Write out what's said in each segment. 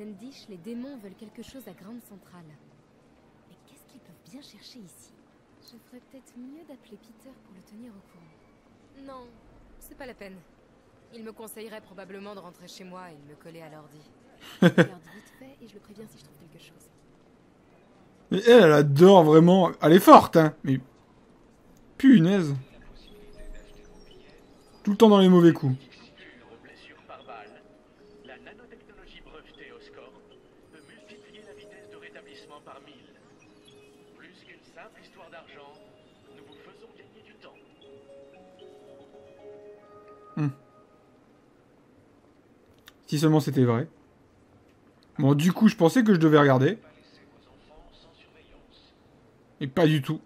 Tendish, les démons veulent quelque chose à Grande Centrale. Mais qu'est-ce qu'ils peuvent bien chercher ici? Je ferais peut-être mieux d'appeler Peter pour le tenir au courant. Non, c'est pas la peine. Il me conseillerait probablement de rentrer chez moi et de me coller à l'ordi. Je regarde vite fait et je le préviens si je trouve quelque chose. Mais elle adore vraiment... Elle est forte, hein. Mais... Punaise. Tout le temps dans les mauvais coups. La nanotechnologie brevetée Oscorp peut multiplier la vitesse de rétablissement par 1000. Plus qu'une simple histoire d'argent, nous vous faisons gagner du temps. Si seulement c'était vrai. Bon, du coup, je pensais que je devais regarder. Et pas du tout.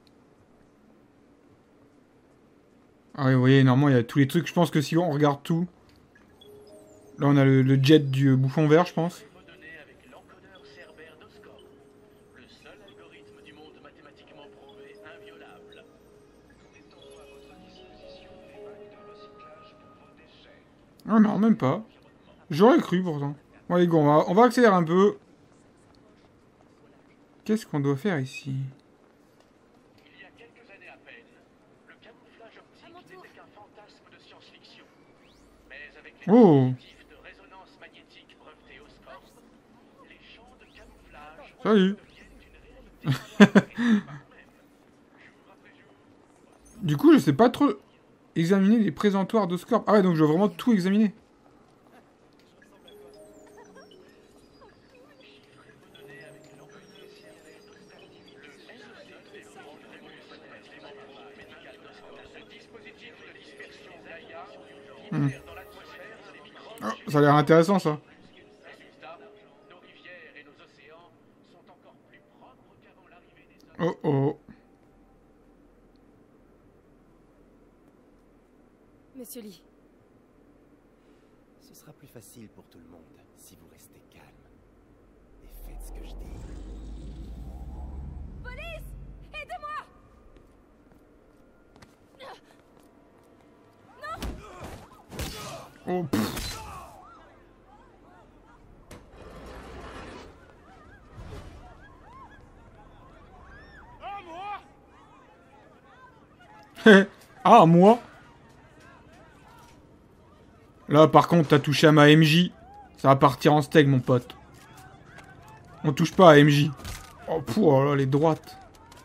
Ah oui, vous voyez, normalement, il y a tous les trucs. Je pense que si on regarde tout... Là, on a le jet du bouffon vert, je pense. Avec l'encodeur Cerbère d'Oscorp, le seul algorithme du monde mathématiquement prouvé inviolable. Mettons à votre disposition les bacs de recyclage pour vos déchets. Ah non, même pas. J'aurais cru, pourtant. Bon, allez, go, on va accélérer un peu. Qu'est-ce qu'on doit faire ici? Il y a quelques années à peine, le camouflage optique n'était qu'un fantasme de science-fiction. Mais avec les dispositifs de résonance magnétique brevetés Oscorp, les champs de camouflage Salut. deviennent une réalité. Du coup, je sais pas trop examiner les présentoirs d'Oscorp. Ah ouais, donc je dois vraiment tout examiner. Oh, ça a l'air intéressant, ça. Nos rivières et nos océans sont encore plus propres qu'avant l'arrivée des hommes. Oh oh. Monsieur Lee. Ce sera plus facile pour tout le monde si vous restez calme. Et faites ce que je dis. Police! Aidez-moi! Oh, pff. Ah, moi? Là, par contre, t'as touché à ma MJ. Ça va partir en steak, mon pote. On touche pas à MJ. Oh, oh là, les droites.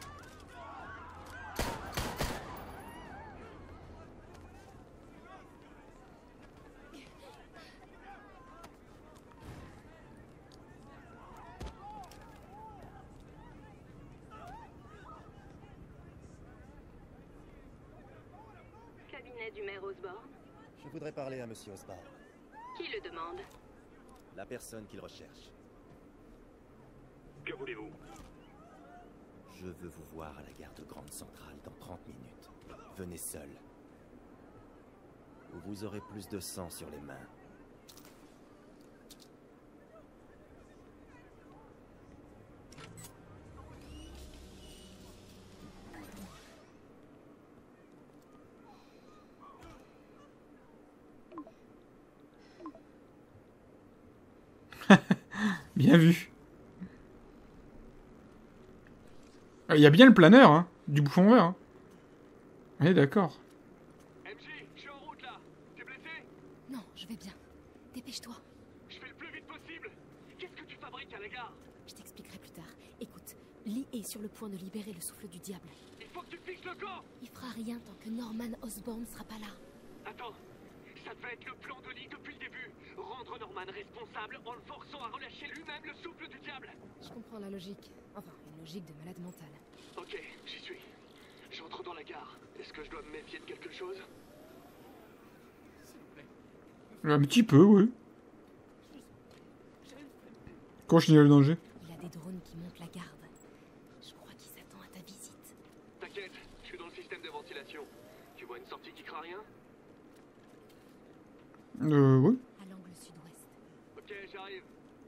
Cabinet du maire Osborne. Je voudrais parler à Monsieur Osborne. Qui le demande? La personne qu'il recherche. Que voulez-vous? Je veux vous voir à la gare de Grande Centrale dans 30 minutes. Venez seul. Ou vous aurez plus de sang sur les mains. Bien vu. Il y a bien le planeur, hein, du bouffon vert. Hein. Oui, d'accord. MJ, je suis en route là. T'es blessé? Non, je vais bien. Dépêche-toi. Je fais le plus vite possible. Qu'est-ce que tu fabriques à la gare? Je t'expliquerai plus tard. Écoute, Lee est sur le point de libérer le souffle du diable. Il faut que tu fixes le camp. Il fera rien tant que Norman Osborn sera pas là. Attends, ça devait être le plan de Lee depuis le début. Rendre Norman responsable en le forçant à relâcher lui-même le souffle du diable. Je comprends la logique. Enfin, une logique de malade mental. Ok, j'y suis. J'entre dans la gare. Est-ce que je dois me méfier de quelque chose? Un petit peu, oui. Continuez le danger. Il a des drones qui montent la garde. Je crois qu'il s'attend à ta visite. T'inquiète, je suis dans le système de ventilation. Tu vois une sortie qui craint rien? Oui. À l'angle sud-ouest. Ok, j'arrive.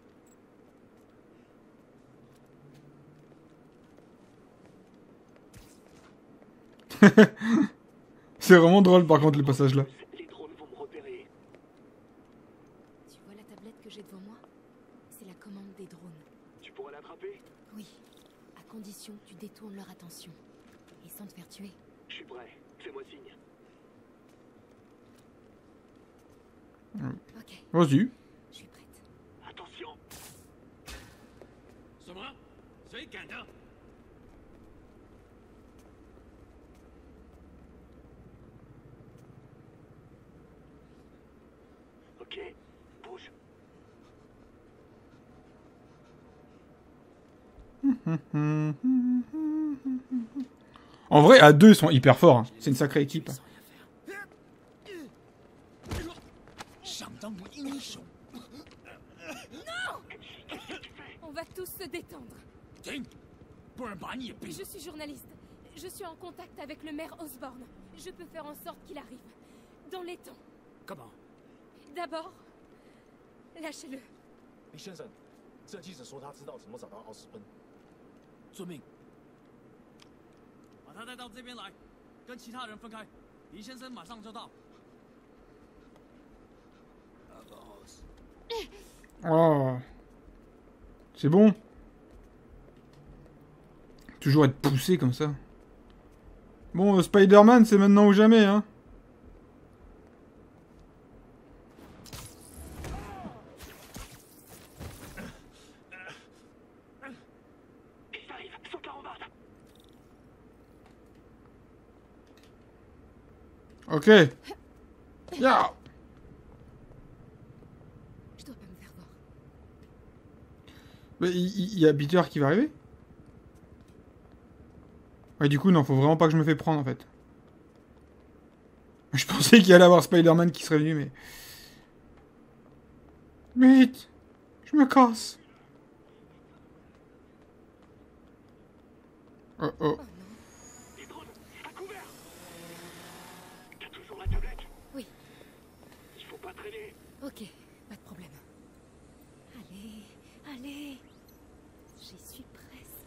C'est vraiment drôle, par contre, les passages là. Les drones vont me repérer. Tu vois la tablette que j'ai devant moi? C'est la commande des drones. Tu pourrais l'attraper? Oui, à condition que tu détournes leur attention. Et sans te faire tuer. Je suis prêt. Fais-moi signe. Ok, Vas-y. je suis prête. Attention. 什么？谁敢的？ Ok, bouge. En vrai, à deux, ils sont hyper forts. Hein. C'est une sacrée équipe. On va tous se détendre. Je suis journaliste. Je suis en contact avec le maire Osborne. Je peux faire en sorte qu'il arrive. Dans les temps. Comment? D'abord, lâchez-le. 李先生，这记者说他知道怎么找到奥斯奔。遵命。 把他带到这边来，跟其他人分开。黎先生马上就到。 Oh. C'est bon. Toujours être poussé comme ça. Bon, Spider-Man, c'est maintenant ou jamais, hein. Ok. Yeah. Je dois pas me faire voir. Mais il y a Peter qui va arriver. Ouais, du coup, non, faut vraiment pas que je me fais prendre, en fait. Je pensais qu'il y allait avoir Spider-Man qui serait venu, mais... Vite. Je me casse. Oh, oh. Les drones, à couvert. T'as toujours la tablette? Oui. Il faut pas traîner. Ok, pas de problème. Allez, allez. J'y suis presque.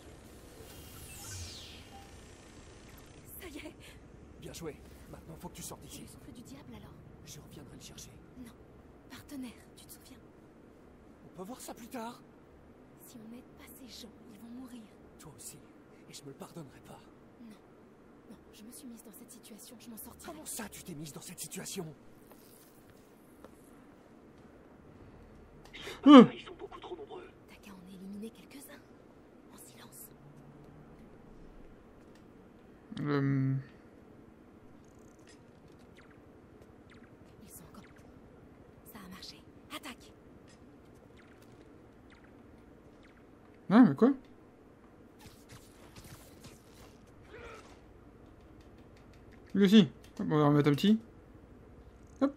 Ça y est. Bien joué. Maintenant, faut que tu sortes J'ai d'ici. le souffle du diable alors. Je reviendrai le chercher. Non. Partenaire, tu te souviens? On peut voir ça plus tard. Si on n'aide pas ces gens, ils vont mourir. Toi aussi. Et je me le pardonnerai pas. Non. Non, je me suis mise dans cette situation, je m'en sortirai. Comment ça, tu t'es mise dans cette situation? Ils sont beaucoup trop nombreux. T'as qu'à en éliminer quelques-uns. En silence. Ils sont encore... Ça a marché. Attaque. Ah, mais quoi? Lui aussi. Hop, on va remettre un petit. Hop.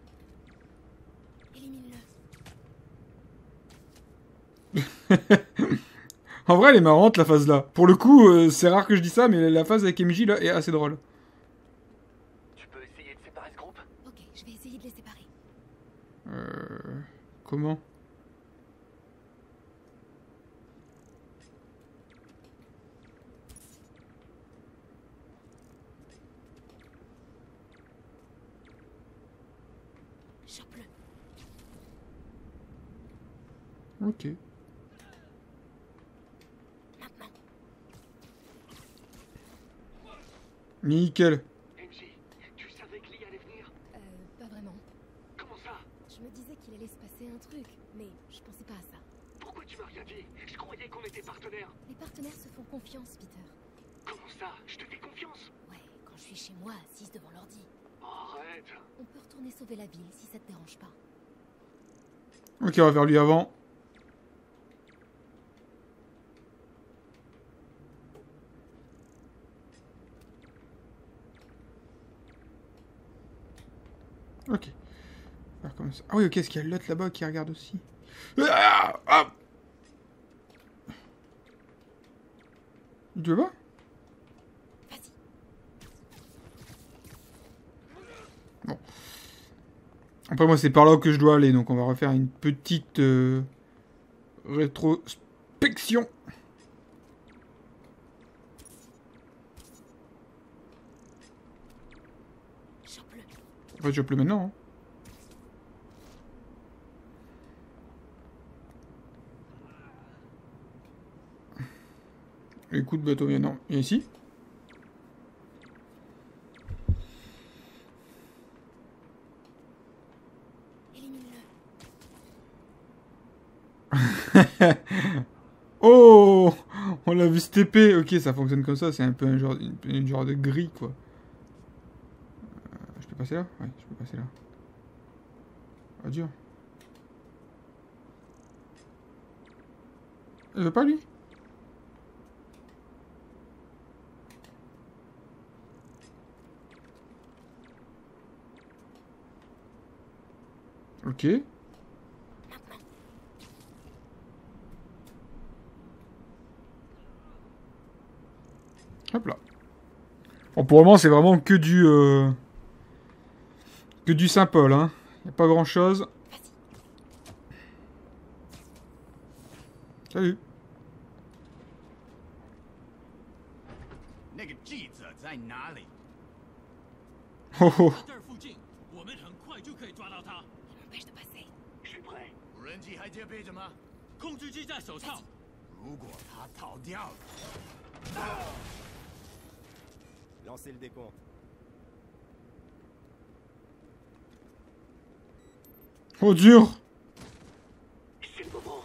Élimine-le. En vrai, elle est marrante, la phase là. Pour le coup, c'est rare que je dis ça, mais la phase avec MJ là est assez drôle. Tu peux essayer de séparer ce groupe? Ok, je vais essayer de les séparer. Comment? Chope-le. Ok. Maintenant. Nickel. MJ, tu savais que Lee allait venir? Pas vraiment. Comment ça? Je me disais qu'il allait se passer un truc, mais je pensais pas à ça. Pourquoi tu m'as rien dit? Je croyais qu'on était partenaires. Les partenaires se font confiance, Peter. Comment ça? Je te fais confiance? Ouais, quand je suis chez moi, assise devant l'ordi. Arrête. On peut retourner sauver la ville si ça te dérange pas. Ok, on va faire lui avant. Ok. Faire comme ça. Ah oui, ok, est-ce qu'il y a l'autre là-bas qui regarde aussi? Ah, ah. Tu veux pas? Vas-y. Bon. Après, moi, c'est par là que je dois aller, donc on va refaire une petite rétrospection. Chope-le. Enfin, chope-le maintenant. Hein. Les coups de bateau, mais non. Il y a ici. Oh, on l'a vu se TP. Ok, ça fonctionne comme ça. C'est un peu un genre, une genre de grille, quoi. Je peux passer là? Ouais, je peux passer là. Ah, dur. Il veut pas, lui? Ok. Hop là. Bon, pour le moment, c'est vraiment que du Saint-Paul, hein. Y a pas grand-chose. Salut. Oh oh. 这儿附近，我们很快就可以抓到他。 M'empêche de passer. je suis prêt. 无人机还戒备着吗？ 控制机在手上， 如果他逃掉了，lancez le décompte. Oh, dur. C'est le moment.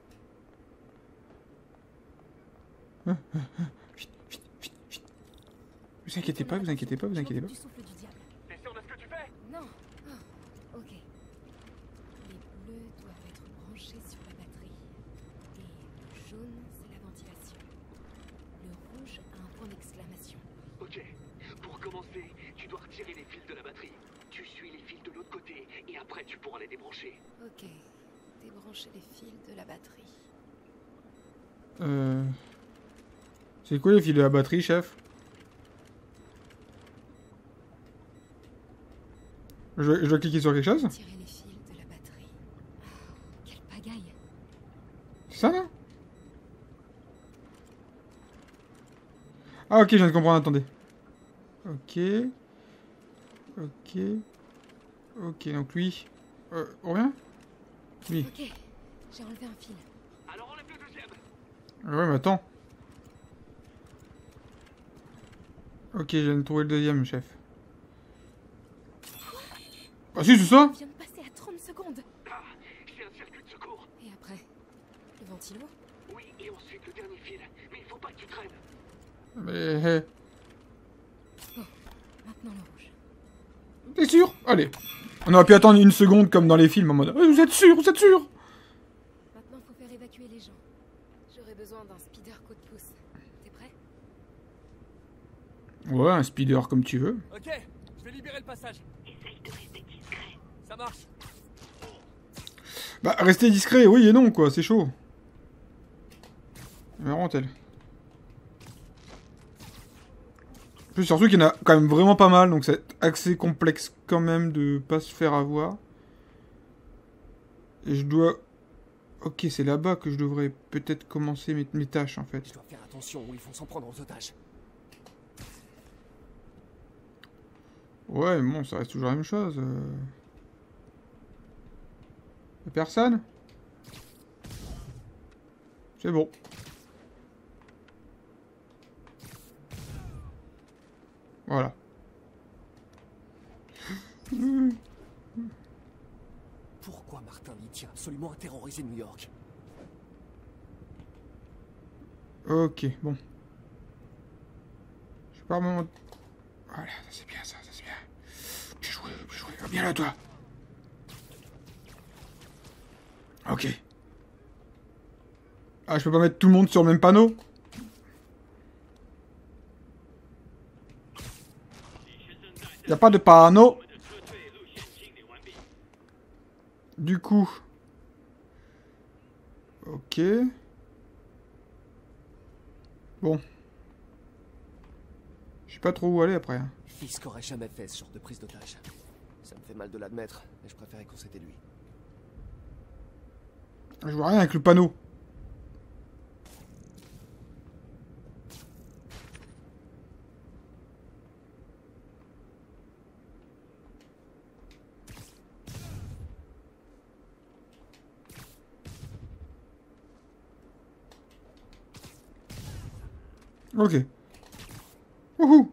Vite, vite, vite, vite. Vous inquiétez pas, vous inquiétez pas, vous inquiétez pas. Du souffle du diable. T'es sûr de ce que tu fais? Non. Ah, ok. Les bleus doivent être branchés sur la batterie. Et le jaune, c'est la ventilation. Le rouge a un point d'exclamation. Ok. Pour commencer, tu dois retirer les fils de la batterie. Tu suis les fils de l'autre côté et après tu pourras les débrancher. Ok. Débrancher les fils de la batterie. C'est quoi les fils de la batterie, chef? Je dois cliquer sur quelque chose? Tirer les fils de la batterie. Ah, quelle pagaille. C'est ça, là? Ah, ok, je viens de comprendre, attendez. Ok. Ok. Ok, donc lui... on revient? Lui. Ok. J'ai enlevé un fil. Alors enlève le deuxième. Ouais, mais attends. Ok, je viens de trouver le deuxième, chef. Ah si, c'est ça? Je viens de passer à 30 secondes. Ah, c'est un circuit de secours. Et après? Le ventilo? Oui, et ensuite le dernier fil. Mais il faut pas que tu traînes. Mais... Maintenant le rouge. T'es sûr? Allez. On aurait pu attendre une seconde comme dans les films en mode... Vous êtes sûr? Vous êtes sûr? Maintenant, faut faire évacuer les gens. J'aurais besoin d'un speeder coup de pouce. T'es prêt? Ouais, un speeder comme tu veux. Ok, je vais libérer le passage. Essaye de rester discret. Ça marche. Bah, restez discret, oui et non, quoi. C'est chaud. Marrant, elle. Plus surtout qu'il y en a quand même vraiment pas mal, donc c'est assez complexe quand même de pas se faire avoir. Et je dois... Ok, c'est là-bas que je devrais peut-être commencer mes tâches, en fait. Je dois faire attention ou ils vont s'en prendre aux otages. Ouais, mais bon, ça reste toujours la même chose. Y'a personne? C'est bon. Voilà. Pourquoi Martin Lee tient absolument à terroriser New York? Ok, bon. Je sais pas moment... Voilà, ça c'est bien, ça c'est bien. Bien joué, bien joué. Viens là, toi. Ok. Ah, je peux pas mettre tout le monde sur le même panneau? Y a pas de panneau. Du coup... Ok. Bon. Je sais pas trop où aller après. Fisk aurait jamais fait ce genre de prise d'otage. Ça me fait mal de l'admettre, mais je préférais qu'on s'était lui. Je vois rien avec le panneau. Ok. Wouhou.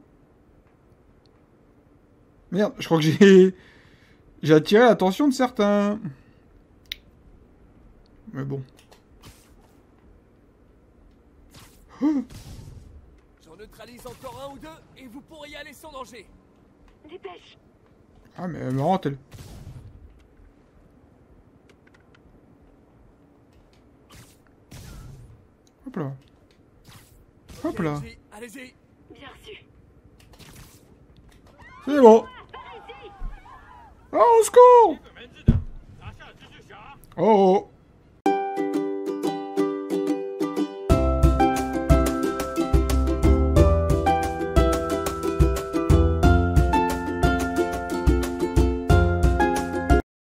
Merde, je crois que j'ai... J'ai attiré l'attention de certains. Mais bon. Oh. J'en neutralise encore un ou deux et vous pourrez y aller sans danger. Dépêche. Ah mais elle me rend elle. Hop là. Hop là. Allez-y, allez-y. Bien reçu. C'est bon. Oh, au secours. Oh, oh.